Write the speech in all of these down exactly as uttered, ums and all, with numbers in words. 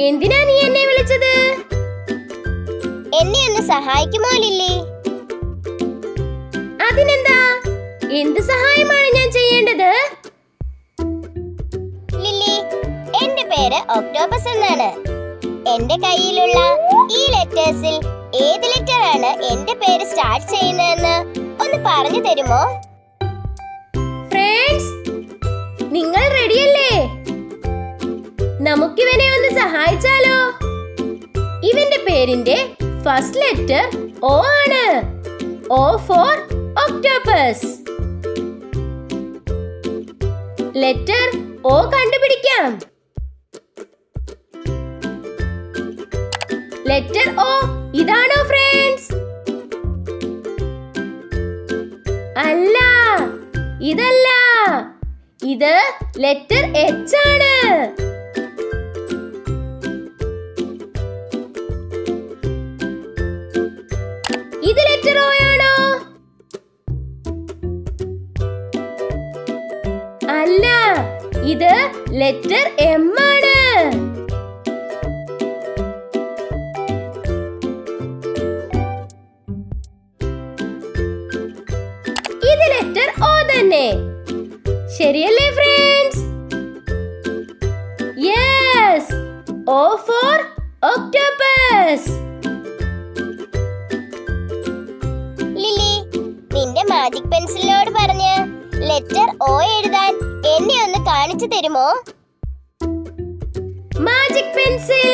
എന്തിനാ നീ എന്നെ വിളിച്ചത്? എന്നെ ഒന്ന് സഹായിക്കുമോ ലില്ലി? അതിനെന്താ? എന്ത് സഹായമാണ് ഞാൻ ചെയ്യേണ്ടത്? ലില്ലി, എന്റെ പേര് ഒക്ടോപസ് എന്നാണ്. എന്റെ കയ്യിലുള്ള ഈ ലെറ്റേഴ്സിൽ ഏത് ലെറ്റർ ആണ് എന്റെ പേര് സ്റ്റാർട്ട് ചെയ്യുന്നതെന്ന് ഒന്ന് പറഞ്ഞു തരുമോ? ഫ്രണ്ട്സ്, നിങ്ങൾ റെഡിയല്ലേ? നമുക്കിവനെ ഒന്ന് സഹായിച്ചാലോ? ഇവന്റെ പേരിന്റെ ഫസ്റ്റ് ലെറ്റർ O ആണ്. O for octopus. Letter O കണ്ടുപിടിക്കാം. ലെറ്റർ O ഇതാണോ ഫ്രണ്ട്സ്? അല്ല, ഇതല്ല. ഇത് ലെറ്റർ H ആണ്. ഇത് ലെറ്റർ O ആണോ? അല്ല, ഇത് ലെറ്റർ M ആണ്. ഇത് ലെറ്റർ O തന്നെ. ശരിയല്ലേ friends? Yes, O for octopus. Lily, നിന്റെ മാജിക് പെൻസിലിനോട് പറഞ്ഞ് ലെറ്റർ O എഴുതാൻ എന്നെ ഒന്ന് കാണിച്ചു തരുമോ? Magic pencil.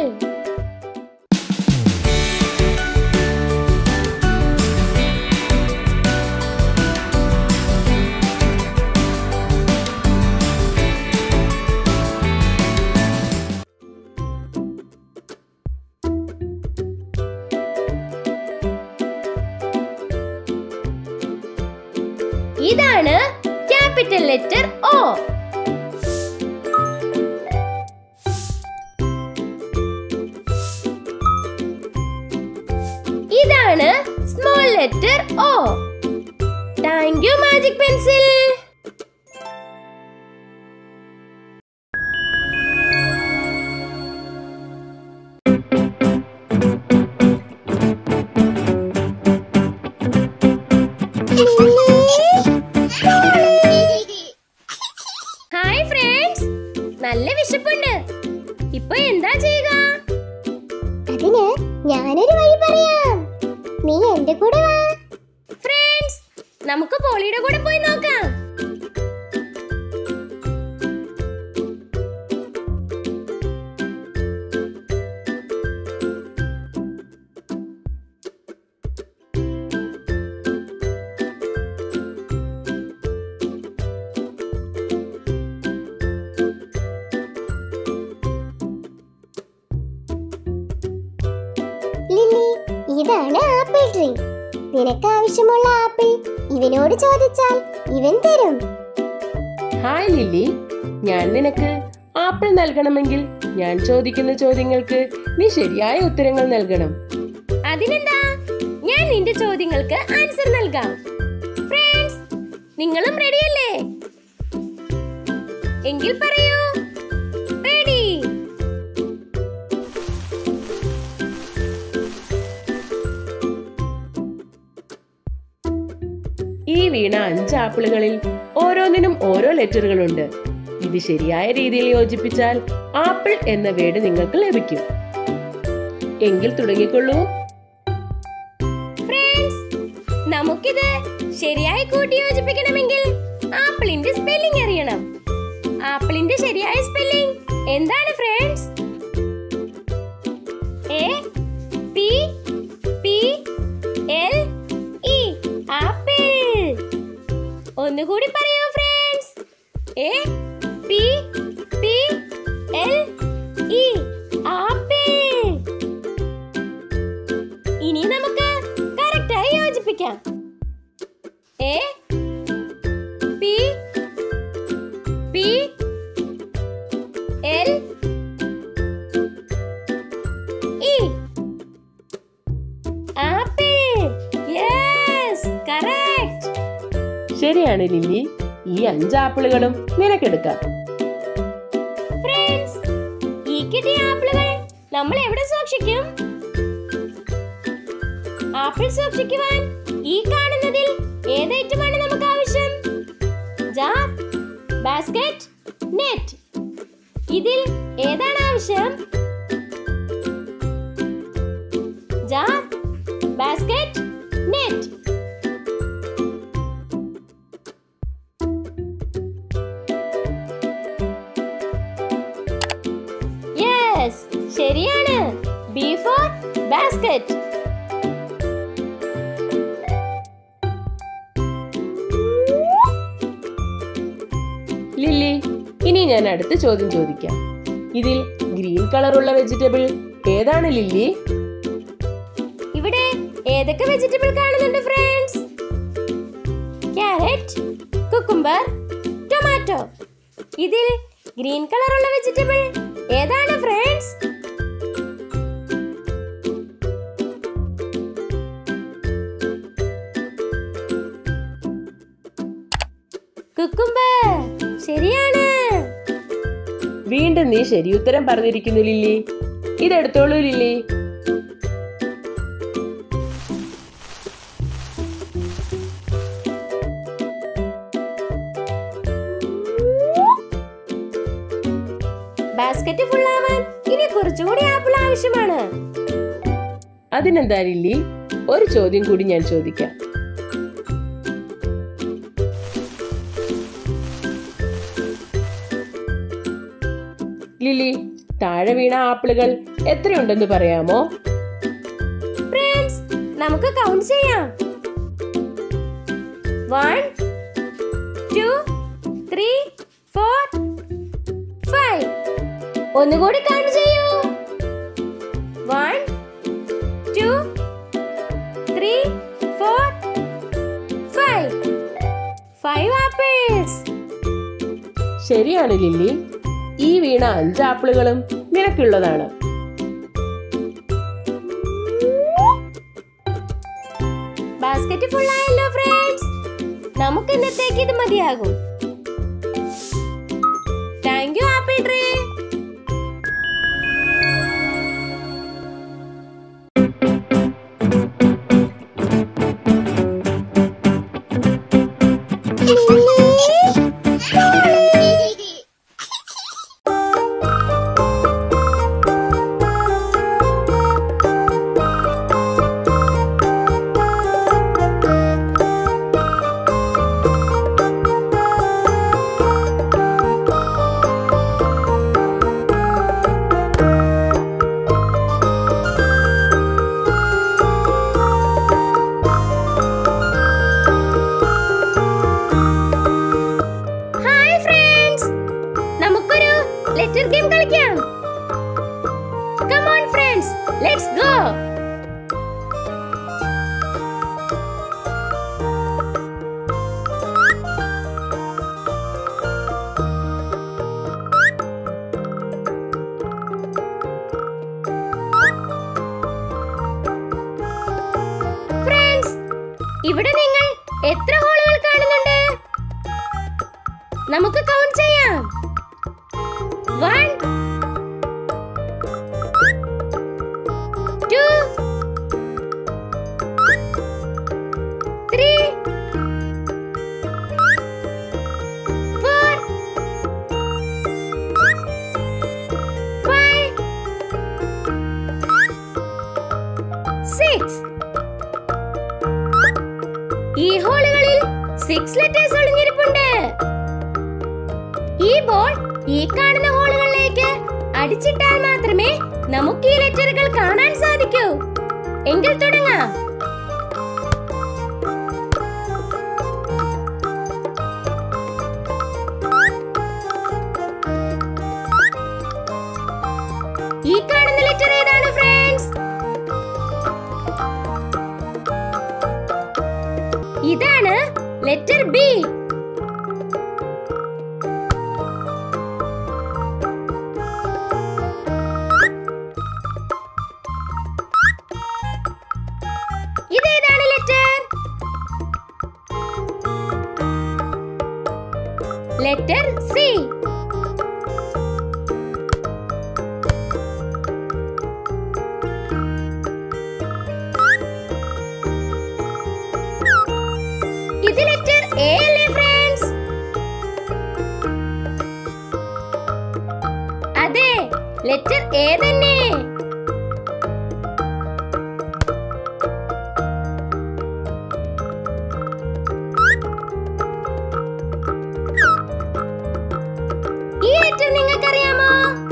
ഇതാണ് ക്യാപിറ്റൽ ലെറ്റർ O. ഇതാണ് small letter O. Thank you magic pencil. Hi friends, നല്ല വിശപ്പുണ്ട്. ഇപ്പൊ എന്താ ചെയ്യുക? അതിന് ഞാനൊരു വഴി പറയാം. നീ എന്റെ കൂടെ വാ. ഫ്രണ്ട്സ്, നമുക്ക് പോളിയുടെ കൂടെ പോയി നോക്കാം. ലില്ലി, ഇതാണ് ആപ്പിൾ ട്രീ. നിനക്ക് ആവശ്യമുള്ള ആപ്പിൾ ഇവനോട് ചോദിച്ചാൽ ഇവൻ തരും. ഹായ് ലില്ലി, ഞാൻ നിനക്ക് ആപ്പിൾ നൽകണമെങ്കിൽ ഞാൻ ചോദിക്കുന്ന ചോദ്യങ്ങൾക്ക് നീ ശരിയായ ഉത്തരങ്ങൾ നൽകണം. അതിനെന്താ, ഞാൻ നിന്റെ ചോദ്യങ്ങൾക്ക് ആൻസർ നൽകാം. ഫ്രണ്ട്സ്, നിങ്ങളും റെഡിയല്ലേ? എങ്കിൽ പറയൂ, റെഡി. ഈ വീണ അഞ്ച് ആപ്പിളുകളിൽ ഓരോന്നിനും ഓരോ ലെറ്ററുകളുണ്ട്. ഇത് ശരിയായ രീതിയിൽ യോജിപ്പിച്ചാൽ ആപ്പിൾ എന്ന വേർഡ് നിങ്ങൾക്ക് ലഭിക്കും. എങ്കിൽ തുടങ്ങിക്കൊള്ളൂ. ഫ്രണ്ട്സ്, നമുക്കിത് ശരിയായി കൂട്ടി യോജിപ്പിക്കണമെങ്കിൽ ആപ്പിളിന്റെ സ്പെല്ലിംഗ് അറിയണം. ആപ്പിളിന്റെ ശരിയായ സ്പെല്ലിംഗ് എന്താണ് friends? A P P L E, apple. ഒന്നുകൂടി പറയൂ friends. A P P L E, apple. ഇനി നമുക്ക് കറക്റ്റായി യോജിപ്പിക്കാം. A P P L E, apple. Yes, correct. ശരിയാണ് ലില്ലി, ഈ അഞ്ച് ആപ്പിളുകളും നിനക്കെടുക്കാം. ഫ്രണ്ട്സ്, ഈ കിട്ടിയ ആപ്പിളുകൾ നമ്മൾ എവിടെ സൂക്ഷിക്കും? ആപ്പിൾ സൂക്ഷിക്കുവാൻ ഈ കാണുന്നതിൽ ഏത് ഐറ്റമാണ് നമുക്ക് ആവശ്യം? Jar, basket, net. ഇതിൽ ഏതാണ് ആവശ്യം? Jar, basket, net. യെസ്, ശരിയാണ്. B for basket. ലില്ലി, ഇനി ഞാൻ അടുത്ത ചോദ്യം ചോദിക്കാം. ഇതിൽ ഗ്രീൻ കളറുള്ള വെജിറ്റബിൾ ഏതാണ് ലില്ലി? ഇവിടെ ഏതൊക്കെ വെജിറ്റബിൾ കാണുന്നുണ്ട് ഫ്രണ്ട്സ്? Carrot, cucumber, tomato. ഇതിൽ ഗ്രീൻ കളറുള്ള വെജിറ്റബിൾ ഏതാണ് ഫ്രണ്ട്സ്? കുക്കുംബർ, ശരിയാണ്. വീണ്ടും നീ ശരി ഉത്തരം പറഞ്ഞിരിക്കുന്നു ലില്ലി. ഇതെടുത്തോളൂ ലില്ലി. ബാസ്ക്കറ്റ് ഫുള്ളാവാൻ ഇനി കുറച്ചുകൂടി ആപ്പിൾ ആവശ്യമാണ്. അതിനെന്താ ലില്ലി, ഒരു ചോദ്യം കൂടി ഞാൻ ചോദിക്കാം. ലില്ലി, താഴെ വീണ ആപ്പിളുകൾ എത്രയുണ്ടെന്ന് പറയാമോ? ഫ്രണ്ട്സ്, നമുക്ക് കൗണ്ട് ചെയ്യാം. One, two, three, four, five. ഒന്നുകൂടി കൗണ്ട് ചെയ്യൂ. One, two, three, four, five. Five apples. ശരിയാണ് ലില്ലി. ഈ വീണ അഞ്ച് ആപ്പിളുകളും നിനക്കുള്ളതാണ്. ബാസ്ക്കറ്റ് ഫുൾ ആയല്ലോ ഫ്രണ്ട്സ്. നമുക്ക് ഇന്നത്തേക്ക് ഇത് മതിയാകും. Thank you apple tree. Letter game കളിക്കാം. Come on friends, let's go. Friends, ഇവിടെ നിങ്ങൾ എത്ര ഹോളുകൾ കാണുന്നുണ്ട്? നമുക്ക് കൗണ്ട് ചെയ്യാം. One, two, three, four, five, six. ഈ ഹോളുകളിൽ സിക്സ് ലെറ്റേഴ്സ് ഒളിഞ്ഞിരിപ്പുണ്ട്. ഈ ബോൾ ഈ കാണുന്ന ഹോളുകളിലേക്ക് അടിച്ചിട്ടാൽ മാത്രമേ നമുക്ക് ഈ ലെറ്ററുകൾ കാണാൻ സാധിക്കൂ. എങ്കിൽ തുടങ്ങാം. ഈ കാണുന്ന ലെറ്റർ ഏതാണ് ഫ്രണ്ട്സ്? ഇതാണ് ലെറ്റർ ബി. ഇതേതാണ് ലെറ്റർ? Letter C. എ തന്നെ. ഈ ലെറ്റർ നിങ്ങൾക്കറിയാമോ?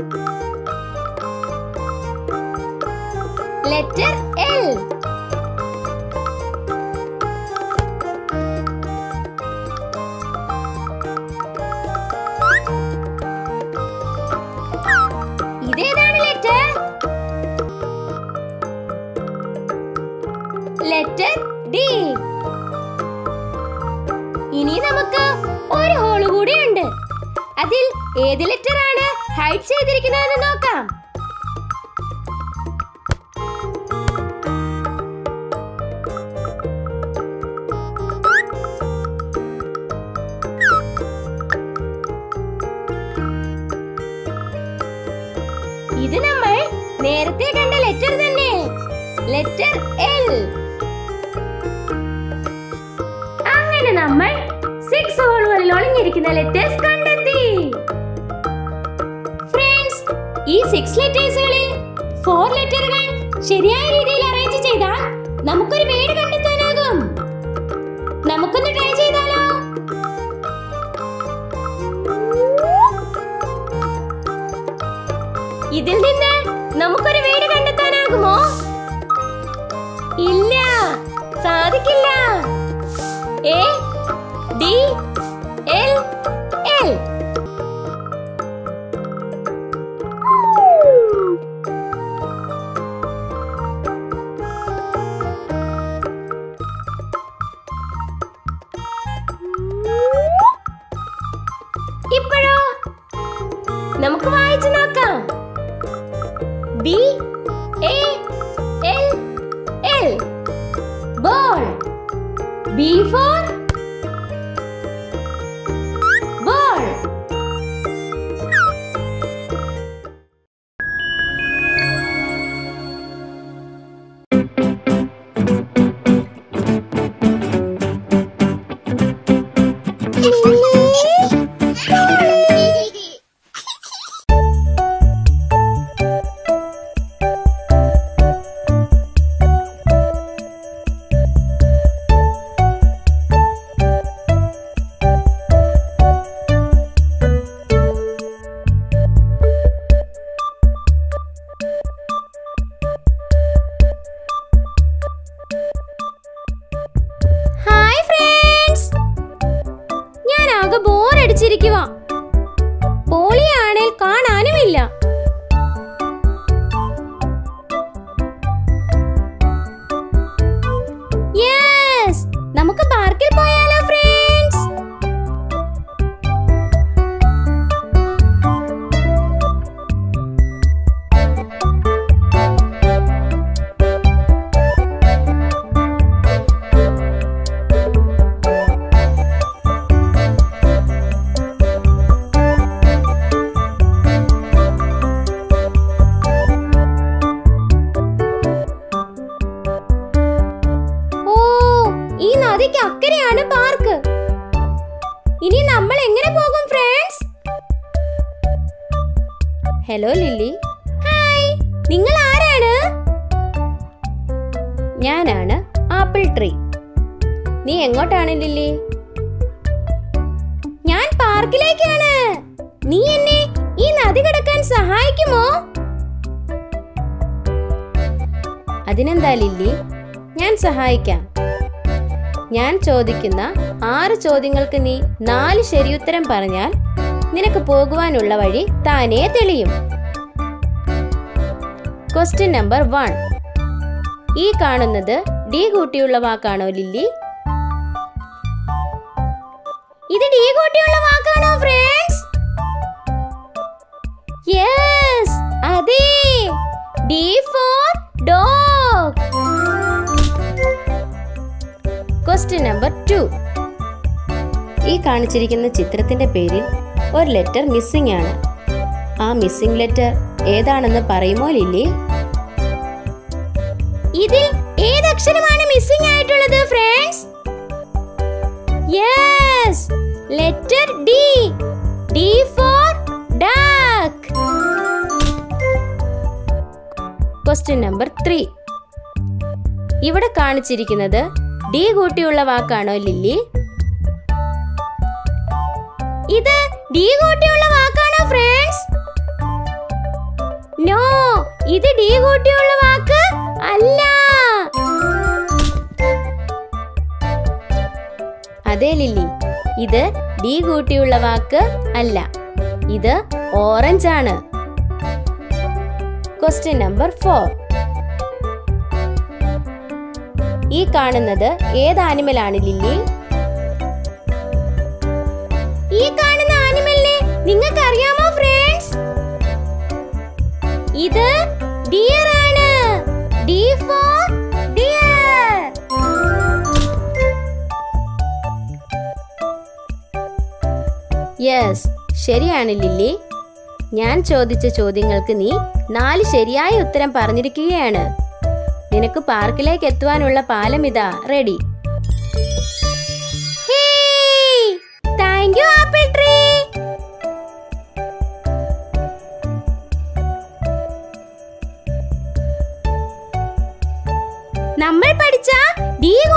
Letter L. ഇതേതാണ് ലെറ്റർ? Letter D. ഇനി നമുക്ക് ഒരു ഹോള് കൂടിയുണ്ട്. അതിൽ ഏത് ലെറ്റർ ആണ് ഹൈഡ് ചെയ്തിരിക്കുന്നതെന്ന് നോക്കാം. ഇത് നമ്മൾ നേരത്തെ കണ്ട ലെറ്റർ തന്നെ, ലെറ്റർ എൽ. അങ്ങനെ നമ്മൾ സിക്സ് ഹോളുകളിൽ ഒളിഞ്ഞിരിക്കുന്ന ലെറ്റേഴ്സ് കണ്ടെത്തി. ഫ്രണ്ട്സ്, ഈ സിക്സ് ലെറ്റേഴ്സുകളിൽ ഫോർ ലെറ്ററുകൾ ശരിയായ രീതിയിൽ അറേഞ്ച് ചെയ്താൽ നമുക്കൊരു വേർഡ് കണ്ടെത്താനാകും. നമുക്കൊന്ന് ട്രൈ ചെയ്താലോ? ഇതിൽ നിന്ന് നമുക്കൊരു വേർഡ് കണ്ടെത്താനാകുമോ? ഇല്ല, സാധിക്കില്ല. A D L L. ഇപ്പോഴോ? നമുക്ക് വായിച്ചു നോക്കാം. B A L L. Ball. B for ball. പോളിയാണേൽ കാണാനുമില്ല. യെസ്, നമുക്ക് പാർക്കിൽ പോയാലോ ഫ്രണ്ട്സ്? അക്കരെയാണ് പാർക്ക്. ഇനി നമ്മൾ എങ്ങനെ പോകും ഫ്രണ്ട്സ്? Hello lily. ഹായ്, നിങ്ങൾ ആരാണ്? ഞാനാണ് ആപ്പിൾ ട്രീ. നീ എങ്ങോട്ടാണ് ലില്ലി? ഞാൻ പാർക്കിലേക്കാണ്. നീ എന്നെ ഈ നദി കടക്കാൻ സഹായിക്കുമോ? അതിനെന്താ ലില്ലി, ഞാൻ സഹായിക്കാം. ഞാൻ ചോദിക്കുന്ന ആറ് ചോദ്യങ്ങൾക്ക് നീ നാല് ശരിയുത്തരം പറഞ്ഞാൽ നിനക്ക് പോകുവാനുള്ള വഴി താനേ തെളിയും. Question number one. ഈ കാണുന്നത് ഡി കൂട്ടിയുള്ള വാക്കാണോ ലില്ലി? ഇത് ഡി കൂട്ടിയുള്ള വാക്കാണോ ഫ്രണ്ട്സ്? യെസ്, അതെ. D for dog. Question number two. ഈ കാണിച്ചിരിക്കുന്ന ചിത്രത്തിന്റെ പേരിൽ ഒരു ലെറ്റർ മിസ്സിംഗ് ആണ്. ആ മിസ്സിംഗ് ലെറ്റർ ഏതാണെന്ന് പറയുമോ ലില്ലി? ഇതിൽ ഏത് അക്ഷരമാണ് മിസ്സിംഗ് ആയിട്ടുള്ളത് friends? Yes, letter D. D for duck. Question number three. ഇവിടെ കാണിച്ചിരിക്കുന്നത് ഡി കൂട്ടിയുള്ള വാക്കാണോ ലില്ലി? ഇത് ഡി കൂട്ടിയുള്ള വാക്കാണോ ഫ്രണ്ട്സ്? നോ, ഇത് ഡി കൂട്ടിയുള്ള വാക്ക് അല്ല. അതെ ലില്ലി, ഇത് ഡി കൂട്ടിയുള്ള വാക്ക് അല്ല. ഇത് ഓറഞ്ച് ആണ്. Question number four. ഈ കാണുന്നത് ഏത് ആനിമൽ ആണ് ലില്ലി? ഈ കാണുന്ന ആനിമലിനെ നിങ്ങൾക്ക് അറിയാമോ ഫ്രണ്ട്സ്? ഇത് ഡിയർ ആണ്. D for deer. യെസ്, ശരിയാണ് ലില്ലി. ഞാൻ ചോദിച്ച ചോദ്യങ്ങൾക്ക് നീ നാല് ശരിയായ ഉത്തരം പറഞ്ഞിരിക്കുകയാണ്. നിനക്ക് പാർക്കിലേക്ക് എത്തുവാനുള്ള പാലം ഇതാ ready. Thank you apple tree. നമ്മൾ പഠിച്ച ഡി